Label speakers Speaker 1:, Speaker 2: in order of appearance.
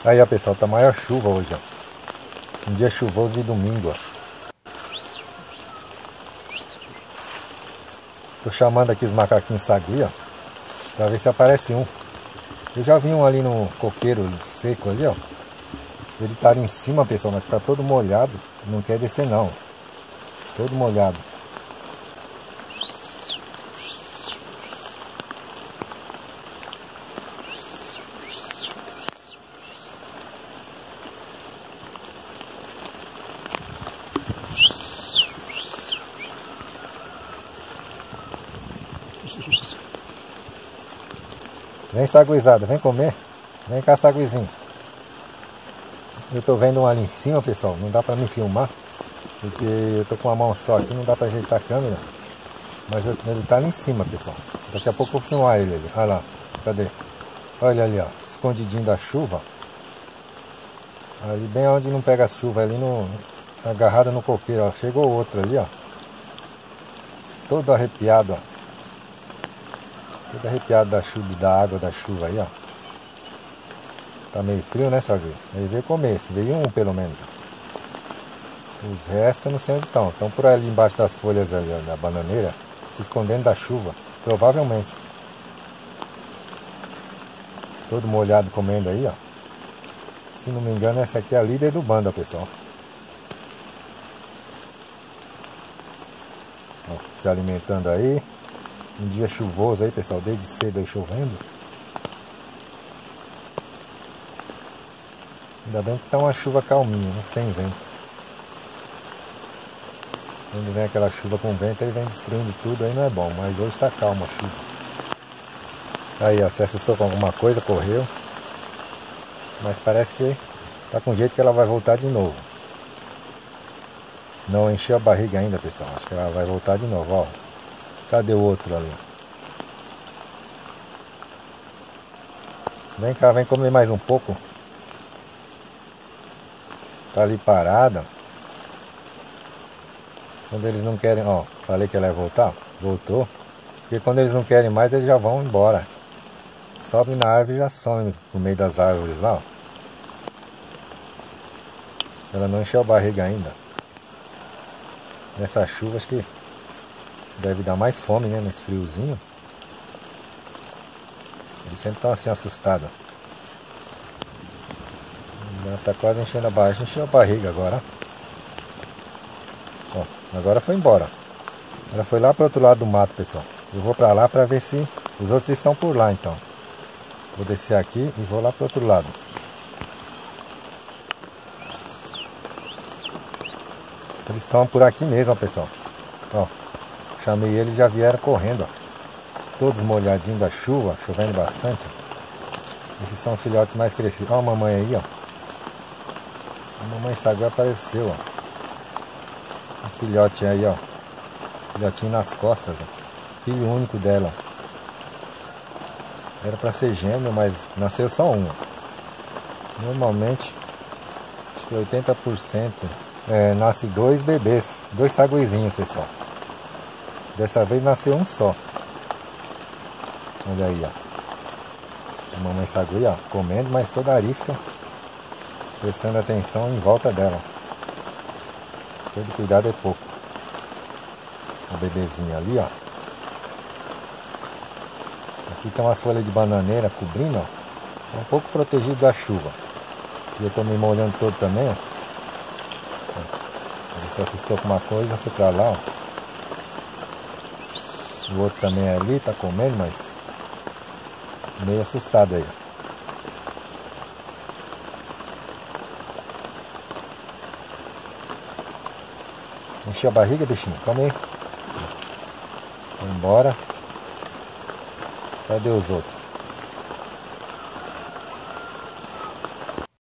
Speaker 1: Aí, ó, pessoal, tá maior chuva hoje, ó. Um dia chuvoso de domingo, ó. Tô chamando aqui os macaquinhos sagui, ó, pra ver se aparece um. Eu já vi um ali no coqueiro seco ali, ó. Ele tá ali em cima, pessoal, mas tá todo molhado. Não quer descer não. Todo molhado. Vem, saguizada, vem comer. Vem cá, saguizinho. Eu tô vendo um ali em cima, pessoal. Não dá pra me filmar, porque eu tô com uma mão só aqui, não dá pra ajeitar a câmera. Mas ele tá ali em cima, pessoal. Daqui a pouco eu vou filmar ele ali. Olha lá, cadê? Olha ali, ó, escondidinho da chuva. Ali bem onde não pega a chuva, ali no, agarrada no coqueiro, ó. Chegou outro ali, ó. Todo arrepiado, ó. Todo arrepiado da chuva, da água da chuva aí, ó. Tá meio frio, né, Sagui? Aí veio comer, veio um pelo menos. Os restos eu não sei onde estão. Estão por ali embaixo das folhas ali, ó, da bananeira, se escondendo da chuva, provavelmente. Todo molhado comendo aí, ó. Se não me engano, essa aqui é a líder do bando, ó, pessoal. Ó, se alimentando aí. Um dia chuvoso aí, pessoal, desde cedo aí chovendo. Ainda bem que tá uma chuva calminha, né? Sem vento. Quando vem aquela chuva com vento, aí vem destruindo tudo, aí não é bom. Mas hoje tá calma a chuva. Aí, ó, se assustou com alguma coisa, correu. Mas parece que tá com jeito que ela vai voltar de novo. Não encheu a barriga ainda, pessoal. Acho que ela vai voltar de novo, ó. Cadê o outro ali? Vem cá, vem comer mais um pouco. Tá ali parada. Quando eles não querem, ó, falei que ela ia voltar, voltou. Porque quando eles não querem mais, eles já vão embora. Sobe na árvore e já some no meio das árvores lá, ó. Ela não encheu a barriga ainda. Nessa chuva acho que deve dar mais fome, né, nesse friozinho. Eles sempre estão assim assustados. Já tá quase enchendo a barriga. Encheu a barriga agora. Ó, agora foi embora. Ela foi lá pro outro lado do mato, pessoal. Eu vou pra lá pra ver se os outros estão por lá, então. Vou descer aqui e vou lá pro outro lado. Eles estão por aqui mesmo, ó, pessoal. Ó, chamei eles e já vieram correndo, ó. Todos molhadinhos da chuva, chovendo bastante. Esses são os filhotes mais crescidos. Ó a mamãe aí, ó. A mamãe sagui apareceu, ó. Um filhote aí, ó. Filhotinho nas costas, ó. Filho único dela. Era pra ser gêmeo, mas nasceu só um. Normalmente, acho que 80% nasce dois bebês. Dois saguizinhos, pessoal. Dessa vez nasceu um só. Olha aí, ó. A mamãe sagui, ó, comendo, mas toda arisca, prestando atenção em volta dela. Todo cuidado é pouco. O bebezinho ali, ó. Aqui tem umas folhas de bananeira cobrindo, ó. Tá um pouco protegido da chuva. E eu tô me molhando todo também, ó. Ele se assustou com uma coisa, foi pra lá, ó. O outro também é ali, tá comendo, mas meio assustado aí. Encheu a barriga, bichinho? Come aí. Vai embora. Cadê os outros?